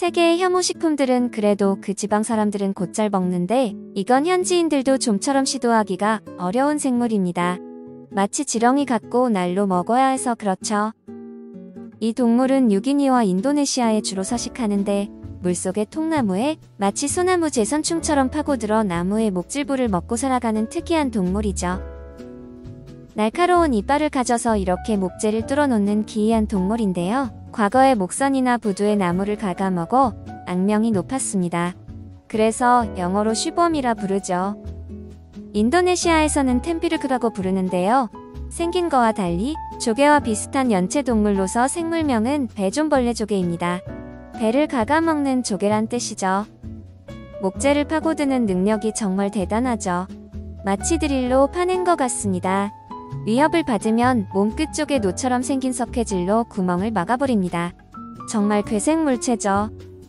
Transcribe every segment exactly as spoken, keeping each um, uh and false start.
세계의 혐오식품들은 그래도 그 지방 사람들은 곧잘 먹는데 이건 현지인들도 좀처럼 시도하기가 어려운 생물입니다. 마치 지렁이 같고 날로 먹어야 해서 그렇죠. 이 동물은 뉴기니와 인도네시아에 주로 서식하는데 물속의 통나무에 마치 소나무 제선충처럼 파고들어 나무의 목질부를 먹고 살아가는 특이한 동물이죠. 날카로운 이빨을 가져서 이렇게 목재를 뚫어놓는 기이한 동물인데요. 과거에 목선이나 부두에 나무를 갉아먹어 악명이 높았습니다. 그래서 영어로 슈범이라 부르죠. 인도네시아에서는 템피르크라고 부르는데요. 생긴 거와 달리 조개와 비슷한 연체 동물로서 생물명은 배좀벌레 조개입니다. 배를 갉아먹는 조개란 뜻이죠. 목재를 파고드는 능력이 정말 대단하죠. 마치 드릴로 파낸 것 같습니다. 위협을 받으면 몸 끝쪽에 노처럼 생긴 석회질로 구멍을 막아버립니다. 정말 괴생물체죠.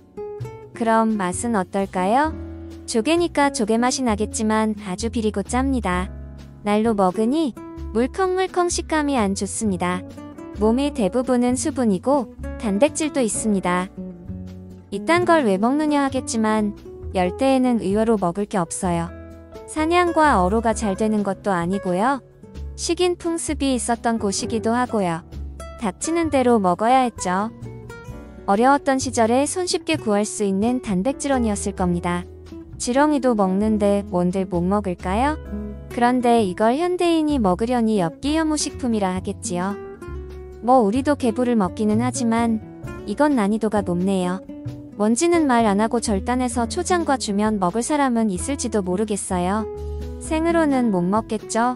그럼 맛은 어떨까요? 조개니까 조개 맛이 나겠지만 아주 비리고 짭니다. 날로 먹으니 물컹물컹 식감이 안 좋습니다. 몸의 대부분은 수분이고 단백질도 있습니다. 이딴 걸 왜 먹느냐 하겠지만 열대에는 의외로 먹을 게 없어요. 사냥과 어로가 잘 되는 것도 아니고요. 식인 풍습이 있었던 곳이기도 하고요. 닥치는 대로 먹어야 했죠. 어려웠던 시절에 손쉽게 구할 수 있는 단백질원이었을 겁니다. 지렁이도 먹는데 뭔들 못 먹을까요? 그런데 이걸 현대인이 먹으려니 엽기 혐오식품이라 하겠지요. 뭐 우리도 개불을 먹기는 하지만 이건 난이도가 높네요. 뭔지는 말 안하고 절단해서 초장과 주면 먹을 사람은 있을지도 모르겠어요. 생으로는 못 먹겠죠?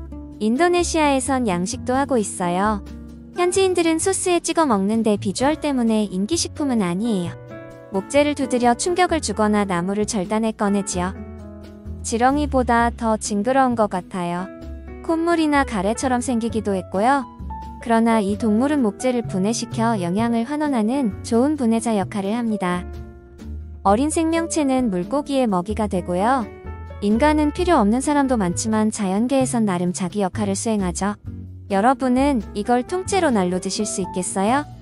인도네시아에선 양식도 하고 있어요. 현지인들은 소스에 찍어 먹는데 비주얼 때문에 인기식품은 아니에요. 목재를 두드려 충격을 주거나 나무를 절단해 꺼내지요. 지렁이보다 더 징그러운 것 같아요. 콧물이나 가래처럼 생기기도 했고요. 그러나 이 동물은 목재를 분해시켜 영양을 환원하는 좋은 분해자 역할을 합니다. 어린 생명체는 물고기의 먹이가 되고요. 인간은 필요 없는 사람도 많지만 자연계에선 나름 자기 역할을 수행하죠. 여러분은 이걸 통째로 날로 드실 수 있겠어요?